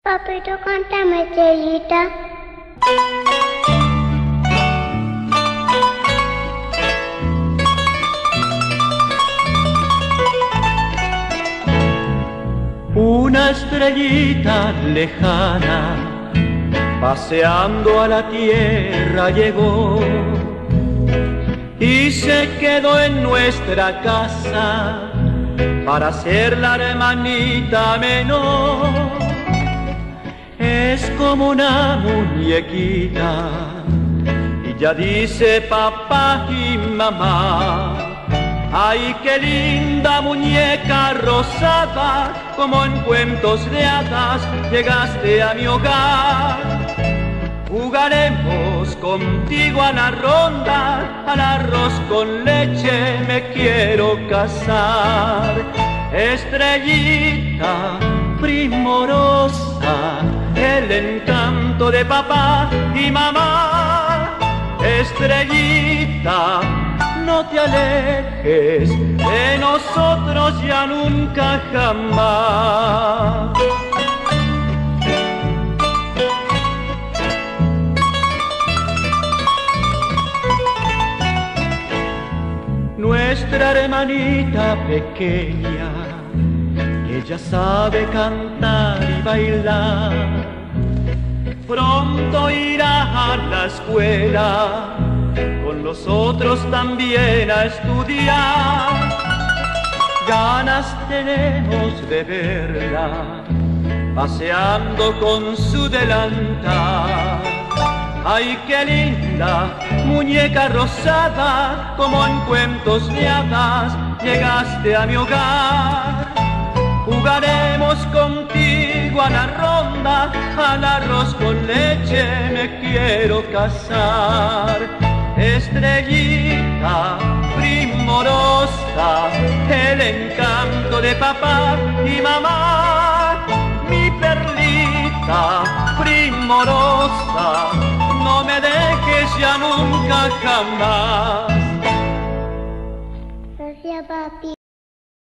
Papito, cántame, Estrellita. Una estrellita lejana, paseando a la tierra llegó y se quedó en nuestra casa para ser la hermanita menor. Es como una muñequita y ya dice papá y mamá. Ay, qué linda muñeca rosada, como en cuentos de hadas llegaste a mi hogar. Jugaremos contigo a la ronda, al arroz con leche me quiero casar. Estrellita primorosa, el encanto de papá y mamá. Estrellita, no te alejes de nosotros ya nunca jamás. Nuestra hermanita pequeña, ella sabe cantar y bailar, pronto irá a la escuela, con nosotros también a estudiar. Ganas tenemos de verla, paseando con su delantal. Ay, qué linda muñeca rosada, como en cuentos de hadas llegaste a mi hogar. Jugaremos contigo a la ronda, al arroz con leche me quiero casar. Estrellita primorosa, el encanto de papá y mamá. Mi perlita primorosa, no me dejes ya nunca jamás. Gracias, papi.